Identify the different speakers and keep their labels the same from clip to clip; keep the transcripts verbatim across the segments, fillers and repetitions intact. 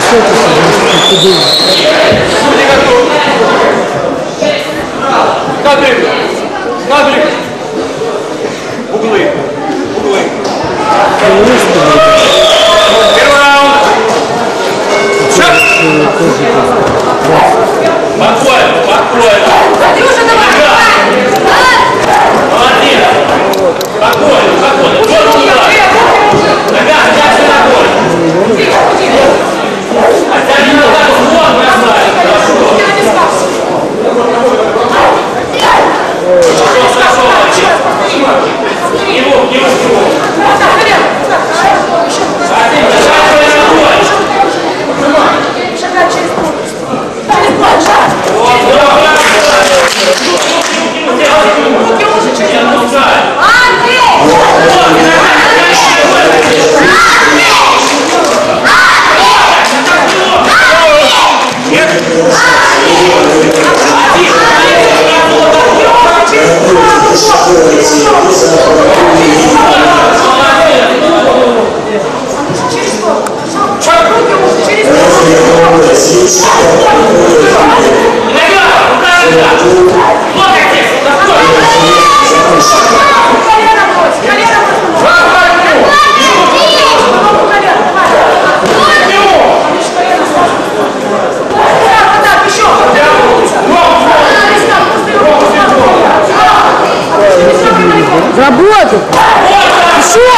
Speaker 1: Кадрик! Кадрик! Углы! Углы! Первый раунд! Шаг! Спокойно, спокойно! Молодец! Спокойно, спокойно! Вот удар! Нога, нога, все ногой! Оттяни назад, вот, бросай! Хорошо! Хорошо, хорошо, молодец! Его, его, его! Один, шагай ногой!
Speaker 2: Шагай через пол! Через пол, шаг!
Speaker 1: Вот, вот!
Speaker 2: Руки уже через пол!
Speaker 3: Работу! Еще!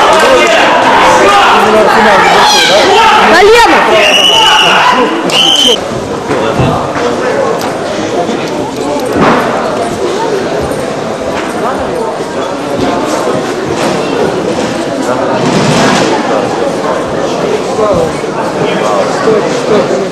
Speaker 3: Колено! Стой, стой.